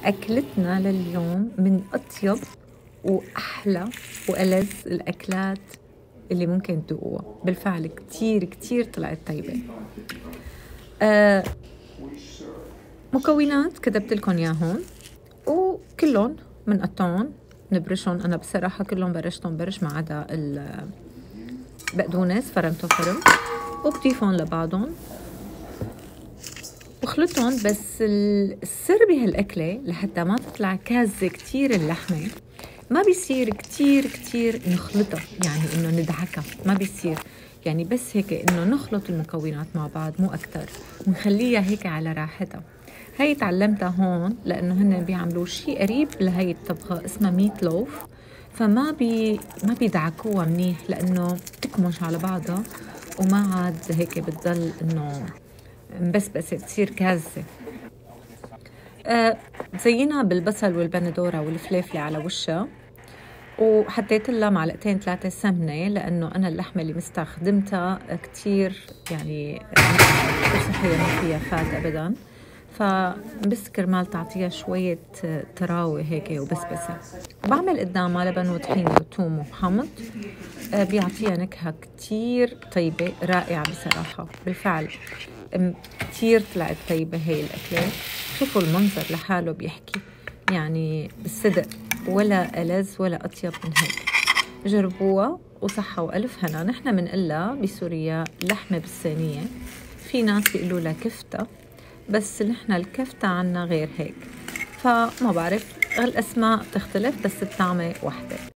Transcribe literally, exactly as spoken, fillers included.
أكلتنا لليوم من أطيب وأحلى وألذ الأكلات اللي ممكن تدوقوها. بالفعل كتير كتير طلعت طيبة. آه مكونات كتبت لكم ياهون وكلهم بنقطعهم نبرشهم. أنا بصراحة كلهم برشتهم برش ما عدا البقدونس فرمته فرم، وبضيفهم لبعضهم وخلطهم. بس السر بهالأكلة لحتى ما تطلع كازة كتير اللحمة، ما بيصير كتير كتير نخلطها، يعني إنه ندعكها ما بيصير، يعني بس هيك إنه نخلط المكونات مع بعض مو أكتر، ونخليها هيك على راحتها. هاي تعلمتها هون لأنه هن بيعملوا شيء قريب لهي الطبخة اسمها ميت لوف، فما بي ما بيدعكوها منيح لأنه تكمش على بعضها وما عاد هيك بتضل إنه مبسبسة تصير كازة. أه زينها بالبصل والبندورة والفليفلة على وشها، وحطيت لها معلقتين ثلاثة سمنة لأنه أنا اللحمة اللي مستخدمتها كتير يعني صحية ما فيها فات أبدا، فبس كرمال تعطيها شوية تراوي هيك وبسبسة. بعمل قدامها لبن وطحينة وثوم وحمض، أه بيعطيها نكهة كتير طيبة رائعة بصراحة. بالفعل كتير طلعت طيبة هاي الأكلة. شوفوا المنظر لحاله بيحكي، يعني بالصدق ولا ألذ ولا أطيب من هيك. جربوها وصحة وألف هنا. نحن منقلها بسوريا لحمة بالصينية، في ناس بيقولوا لها كفتة، بس نحن الكفتة عنا غير هيك، فما بعرف الأسماء تختلف بس الطعمة واحدة.